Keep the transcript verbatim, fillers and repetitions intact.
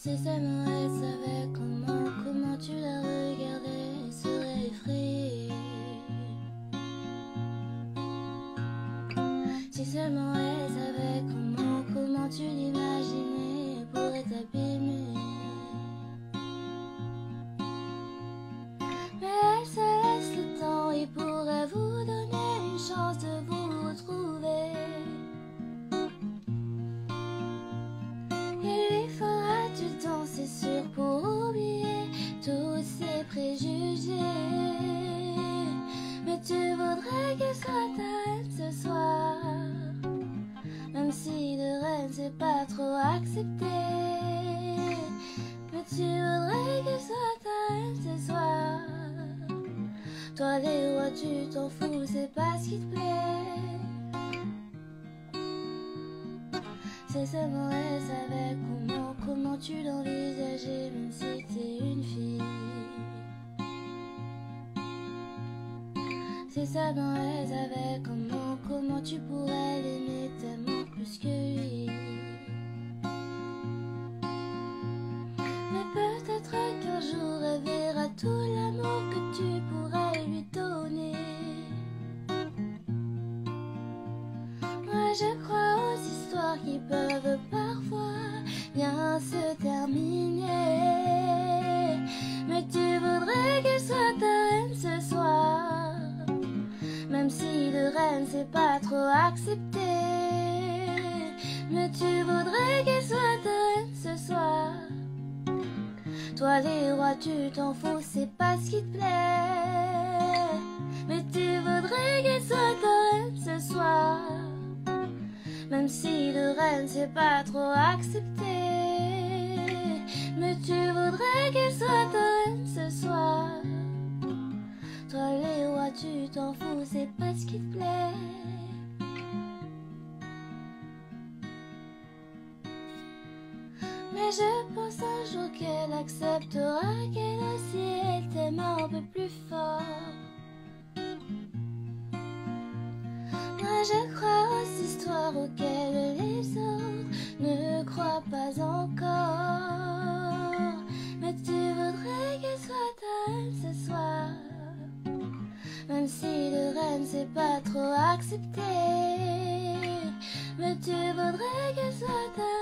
Si seulement elle savait comment, comment tu la regardais, elle serait effrayée. Si seulement elle savait comment, comment tu l'imaginais, elle pourrait t'abîmer. Mais elle se laisse le temps et pourrait vous donner une chance de vous retrouver. Il lui faudra du temps, c'est sûr, pour oublier tous ses préjugés. Mais tu voudrais qu'elle soit ta reine ce soir, même si de reine c'est pas trop accepté. Mais tu voudrais qu'elle soit ta reine ce soir. Toi les rois tu t'en fous, c'est pas ce qui te plaît. Si seulement elle savait comment, comment tu l'envisageais, même si t'es une fille. Si seulement elle savait comment, comment tu pourrais l'aimer tellement plus que lui. Mais peut-être qu'un jour elle verra tout l'amour que tu pourrais lui donner. Moi je crois aux histoires qui peuvent parfois bien se terminer. Mais tu voudrais qu'elle soit ta reine ce soir, même si de reine c'est pas trop accepté. Mais tu voudrais qu'elle soit ta reine ce soir. Toi les rois tu t'en fous, c'est pas ce qui te plaît. Mais tu voudrais qu'elle soit ta reine ce soir, même si de reine c'est pas trop accepté. Mais tu voudrais qu'elle soit ta reine ce soir. Toi les rois tu t'en fous, c'est pas ce qui te plaît. Mais je pense un jour qu'elle acceptera, qu'elle aussi elle t'aime un peu plus fort. Moi je crois aux histoires auxquelles les autres ne croient pas encore. Mais tu voudrais qu'elle soit ta reine ce soir, même si de reine c'est pas trop accepté. Mais tu voudrais qu'elle soit ta